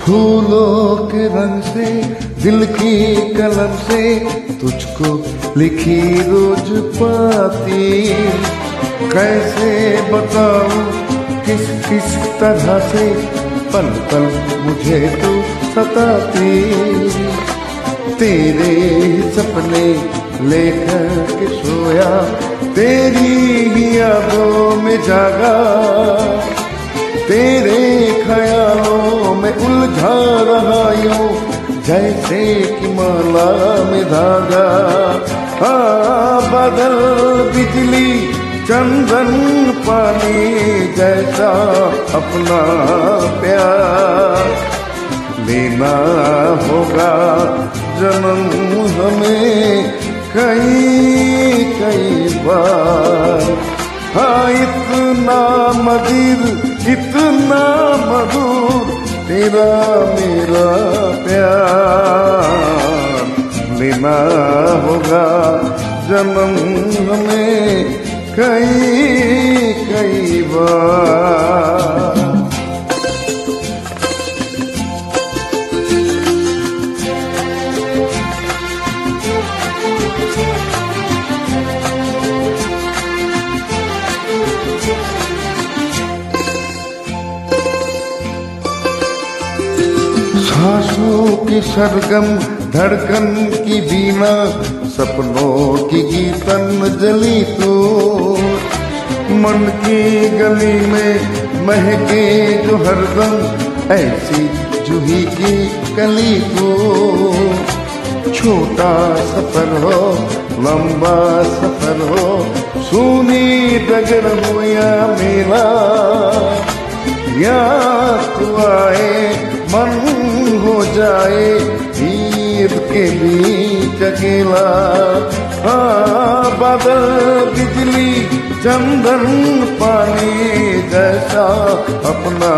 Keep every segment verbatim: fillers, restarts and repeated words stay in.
फूलों के रंग से दिल की कलम से तुझको लिखी रोज पाती, कैसे बताऊं किस किस तरह से पल पल मुझे तू सताती। तेरे सपने लेकर के सोया, तेरी ही यादों में जागा, तेरे ख्यालों में उलझा रहा यूं जैसे कि माला में धागा। हाँ बादल बिजली चंदन पानी जैसा अपना प्यार लेना होगा जन्म हमें कई कई बार। हाँ इतना मधुर इतना मधुर तेरा मेरा प्यार लेना होगा जन्म हमें कई कई बार। सांसों की सरगम धड़कन की बीना, सपनों की गीतन जली तू, मन की गली में महके जो हरदम ऐसी जूही की कली तू। छोटा सफर हो लंबा सफर हो, सूनी डगर हो या मेला, या तू आए मन हो जाए ईद के बीच अकेला। हाँ बादल बिजली चंदन पानी जैसा अपना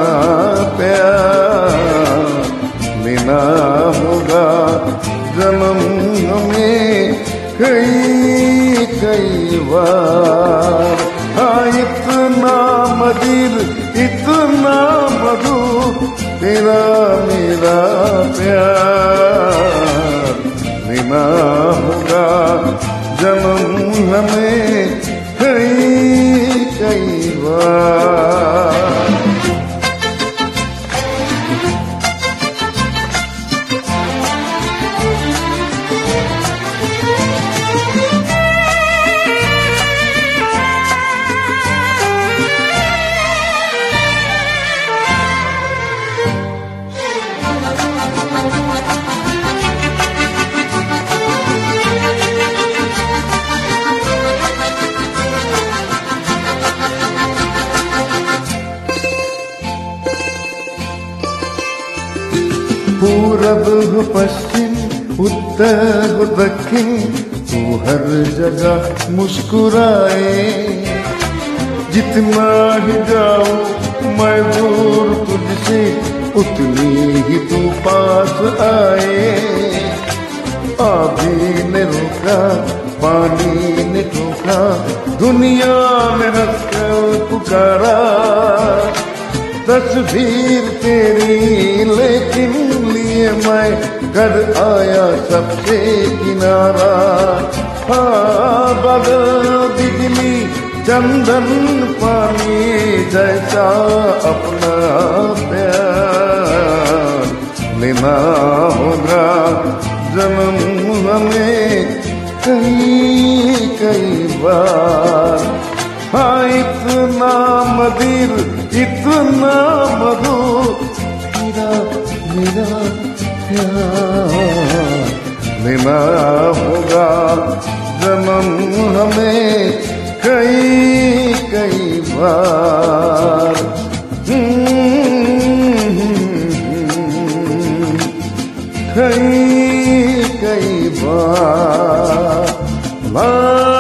प्यार लेना होगा जन्म हमें कई कई बार। हाँ इतना मधुर इतना मधुर तेरा मेरा प्यार लेना होगा जन्म हमें कई कई बार। पूरब हो पश्चिम उत्तर हो दक्षिण, तू हर जगह मुस्कुराए। जितना ही जाऊं मैं दूर तुझसे उतनी ही तू पास आए। आधी ने रोका पानी ने ठोका, दुनिया में हंस कर पुकारा। तस्वीर तेरी लेकिन लिए मैं कर आया सबसे किनारा। हाँ बादल बिजली चंदन पानी जैसा अपना प्यार लेना होगा जन्म हमें कई कई बार। हाँ इतना मधुर इतना मधुर तेरा मेरा प्यार लेना होगा जन्म हमें कई कई बार। कई कई बार।